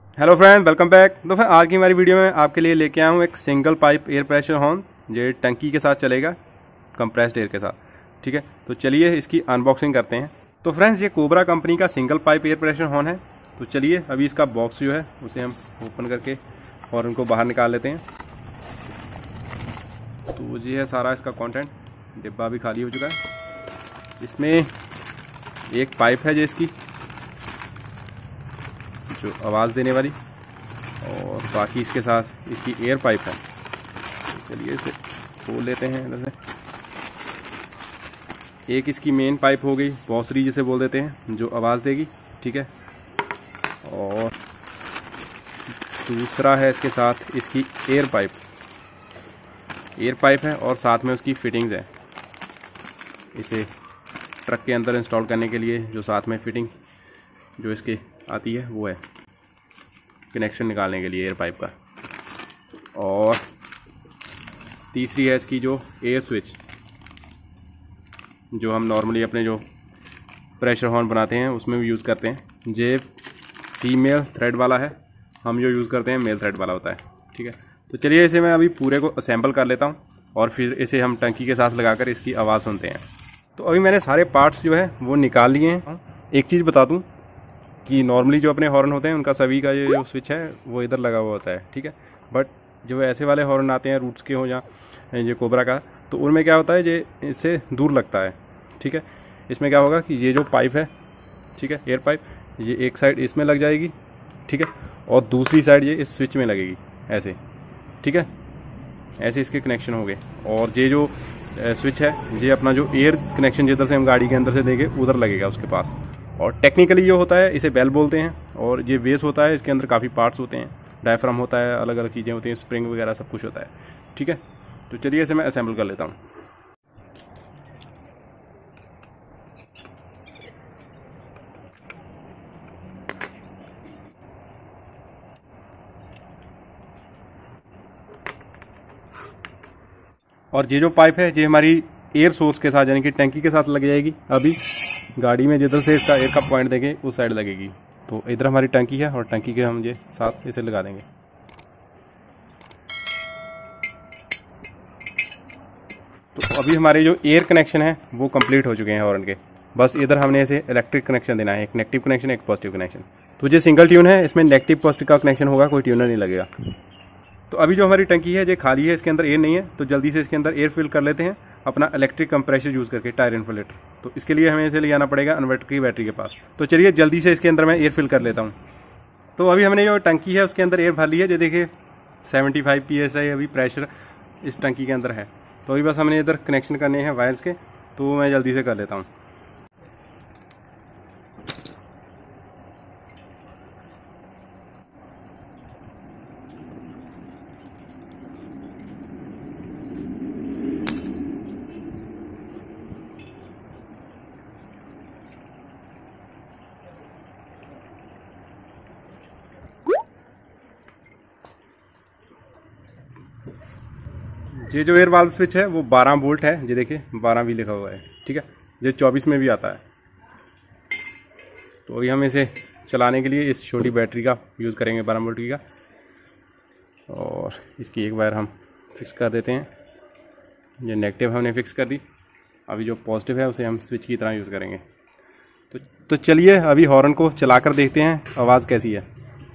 Hello friend, welcome back. तो फिर आज की हमारी वीडियो में आपके लिए लेके आया हूँ एक single pipe air pressure horn. ये टंकी के साथ चलेगा, कंप्रेस्ड एयर के साथ। ठीक है, तो चलिए इसकी अनबॉक्सिंग करते हैं। तो फ्रेंड्स, ये कोबरा कंपनी का single pipe air pressure horn है। तो चलिए अभी इसका बॉक्स जो है उसे हम ओपन करके और उनको बाहर निकाल लेते हैं। तो ये है सारा इसका कंटेंट। डिब्बा भी खाली हो चुका है। इसमें एक पाइप है जिसकी जो आवाज़ देने वाली, और बाकी इसके साथ इसकी एयर पाइप है। तो चलिए इसे खोल लेते हैं इधर से। एक इसकी मेन पाइप हो गई, बॉसरी जिसे बोल देते हैं, जो आवाज़ देगी। ठीक है, और दूसरा है इसके साथ इसकी एयर पाइप है, और साथ में उसकी फिटिंग्स है। इसे ट्रक के अंदर इंस्टॉल करने के लिए जो साथ में फिटिंग जो इसके आती है वो है कनेक्शन निकालने के लिए एयर पाइप का। और तीसरी है इसकी जो एयर स्विच, जो हम नॉर्मली अपने जो प्रेशर हॉर्न बनाते हैं उसमें भी यूज़ करते हैं। ये फीमेल थ्रेड वाला है, हम जो यूज़ करते हैं मेल थ्रेड वाला होता है। ठीक है, तो चलिए इसे मैं अभी पूरे को असेंबल कर लेता हूँ और फिर इसे हम टंकी के साथ लगाकर इसकी आवाज़ सुनते हैं। तो अभी मैंने सारे पार्ट्स जो है वो निकाल लिए हैं। एक चीज़ बता दूँ कि नॉर्मली जो अपने हॉर्न होते हैं उनका सभी का ये जो स्विच है वो इधर लगा हुआ होता है। ठीक है, बट जो ऐसे वाले हॉर्न आते हैं रूट्स के हो या ये कोबरा का, तो उनमें क्या होता है ये इससे दूर लगता है। ठीक है, इसमें क्या होगा कि ये जो पाइप है, ठीक है, एयर पाइप, ये एक साइड इसमें लग जाएगी। ठीक है, और दूसरी साइड ये इस स्विच में लगेगी ऐसे। ठीक है, ऐसे इसके कनेक्शन हो गए। और ये जो स्विच है ये अपना जो एयर कनेक्शन जिधर से हम गाड़ी के अंदर से देंगे उधर लगेगा उसके पास। और टेक्निकली ये होता है, इसे बेल बोलते हैं। और ये बेस होता है, इसके अंदर काफ़ी पार्ट्स होते हैं, डायफ्राम होता है, अलग अलग चीज़ें होती हैं, स्प्रिंग वगैरह सब कुछ होता है। ठीक है, तो चलिए इसे मैं असेंबल कर लेता हूँ। और ये जो पाइप है ये हमारी एयर सोर्स के साथ यानी कि टंकी के साथ लग जाएगी। अभी गाड़ी में जिधर से इसका एयर का पॉइंट देंगे उस साइड लगेगी। तो इधर हमारी टंकी है और टंकी के हम ये साथ इसे लगा देंगे। तो अभी हमारे जो एयर कनेक्शन है वो कंप्लीट हो चुके हैं हॉर्न के। बस इधर हमने इसे इलेक्ट्रिक कनेक्शन देना है, एक नेगेटिव कनेक्शन एक पॉजिटिव कनेक्शन। तो ये सिंगल ट्यून है, इसमें नेगेटिव पॉजिटिव का कनेक्शन होगा, कोई ट्यूनर नहीं लगेगा। तो अभी जो हमारी टंकी है ये खाली है, इसके अंदर एयर नहीं है। तो जल्दी से इसके अंदर एयर फिल कर लेते हैं अपना इलेक्ट्रिक कंप्रेसर यूज़ करके, टायर इन्फ्लेटर। तो इसके लिए हमें इसे ले जाना पड़ेगा इन्वर्टर की बैटरी के पास। तो चलिए जल्दी से इसके अंदर मैं एयर फिल कर लेता हूँ। तो अभी हमने जो टंकी है उसके अंदर एयर भर ली है। ये देखिए 75 PSI अभी प्रेशर इस टंकी के अंदर है। तो अभी बस हमने इधर कनेक्शन करने हैं वायर्स के, तो मैं जल्दी से कर लेता हूँ। ये जो एयर वाल्व स्विच है वो 12 वोल्ट है। ये देखिए 12 भी लिखा हुआ है। ठीक है, ये 24 में भी आता है। तो अभी हम इसे चलाने के लिए इस छोटी बैटरी का यूज़ करेंगे, 12 वोल्ट की का। और इसकी एक वायर हम फिक्स कर देते हैं। ये नेगेटिव हमने फिक्स कर दी। अभी जो पॉजिटिव है उसे हम स्विच की तरह यूज़ करेंगे। तो चलिए अभी हॉर्न को चलाकर देखते हैं आवाज़ कैसी है।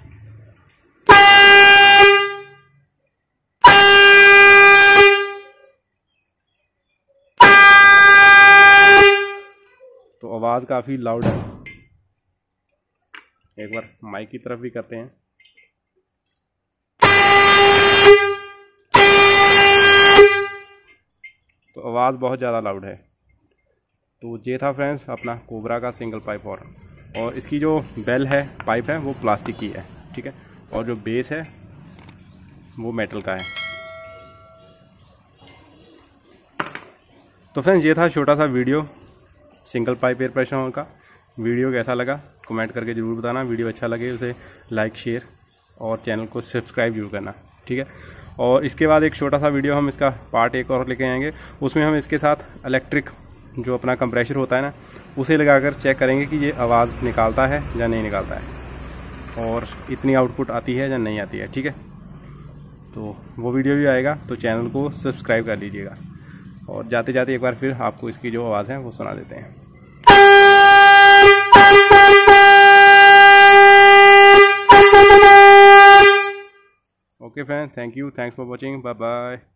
तो आवाज़ काफ़ी लाउड है। एक बार माइक की तरफ भी करते हैं। तो आवाज़ बहुत ज़्यादा लाउड है। तो ये था फ्रेंड्स अपना कोबरा का सिंगल पाइप हॉर्न। और इसकी जो बेल है, पाइप है, वो प्लास्टिक की है। ठीक है, और जो बेस है वो मेटल का है। तो फ्रेंड्स ये था छोटा सा video single pipe air pressure horn का। वीडियो कैसा लगा कमेंट करके ज़रूर बताना। वीडियो अच्छा लगे उसे लाइक शेयर और चैनल को सब्सक्राइब जरूर करना। ठीक है, और इसके बाद एक छोटा सा वीडियो हम इसका पार्ट एक और लेके आएंगे। उसमें हम इसके साथ इलेक्ट्रिक जो अपना कंप्रेसर होता है ना, उसे लगाकर चेक करेंगे कि ये आवाज़ निकालता है या नहीं निकालता है। और इतनी आउटपुट आती है या नहीं आती है। ठीक है, तो वो वीडियो भी आएगा, तो चैनल को सब्सक्राइब कर लीजिएगा। और जाते जाते एक बार फिर आपको इसकी जो आवाज़ है वो सुना देते हैं। Okay fan, thank you, thanks for watching, bye bye.